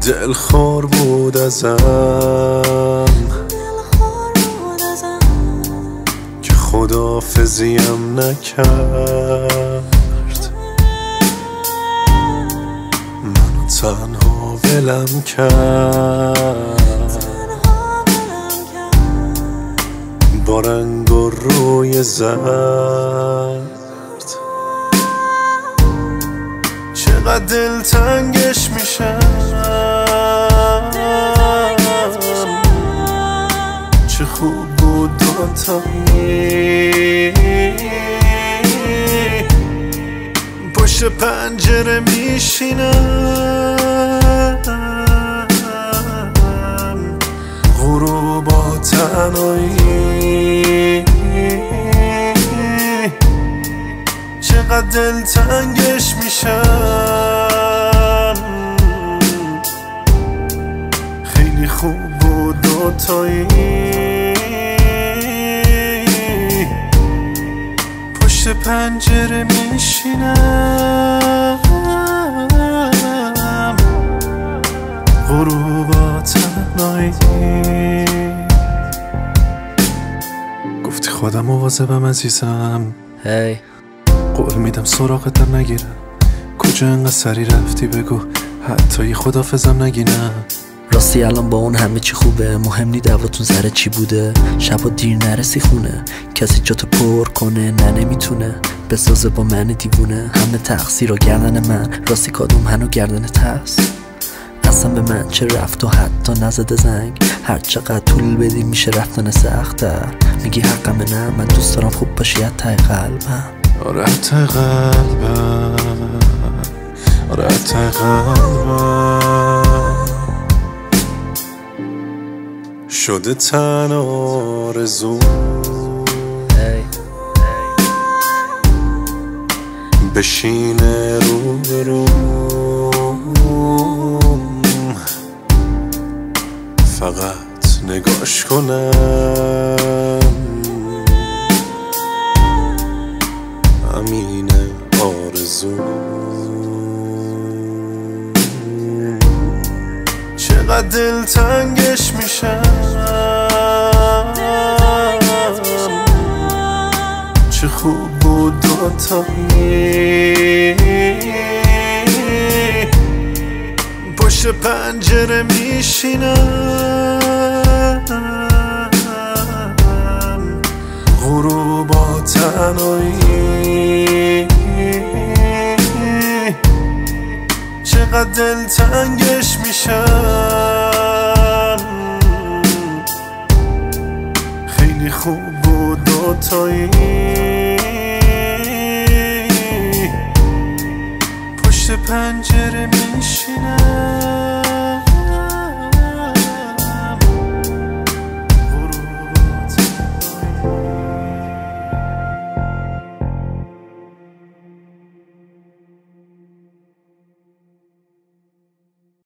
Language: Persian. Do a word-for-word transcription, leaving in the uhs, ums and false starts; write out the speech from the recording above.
دلخور بود ازم که خداحافظیم نکرد، منو تنها ولم کرد با رنگ و روی زرد. چقدر دلتنگش میشم، چه خوب بود دوتایی پشت پنجره میشینم، غروب با تنهایی. چقدر دلتنگش میشم، خیلی خوب بود دوتایی پشت پنجره میشینم، غروب تنهایی. گفتی خودم مواظبم عزیزم، هی قول میدم سراغتم نگیرم. کجا انقدر سری رفتی بگو، حتی یه خدافظم نگینم. راستی الان با اون همه چی خوبه، مهم نی دعواتون سر چی بوده. شبا دیر نرسی خونه، کسی جاتو پر کنه نه نمیتونه بسازه با من دیوونه. همه تقصیر و گردن من، راستی کادوم هنو گردنت هست. اصلا به من چه رفت و حتی نزده زنگ، هر چقدر طول بدی میشه رفتن سخت‌تر. میگی حقمه نه، من دوست دارم خوب باشی ته قلبم. آره ته قلبم، آره ته قلبم شده تن آرزو بشینه رو به روم، فقط نگاش کنم. همین آرزو. چقدر دلتنگش میشم، چه خوب بود دوتایی پشت پنجره میشینم، غروب با تنهایی. چقدر دلتنگش میشم، خیلی خوب بود دوتایی پشت پنجره میشینم.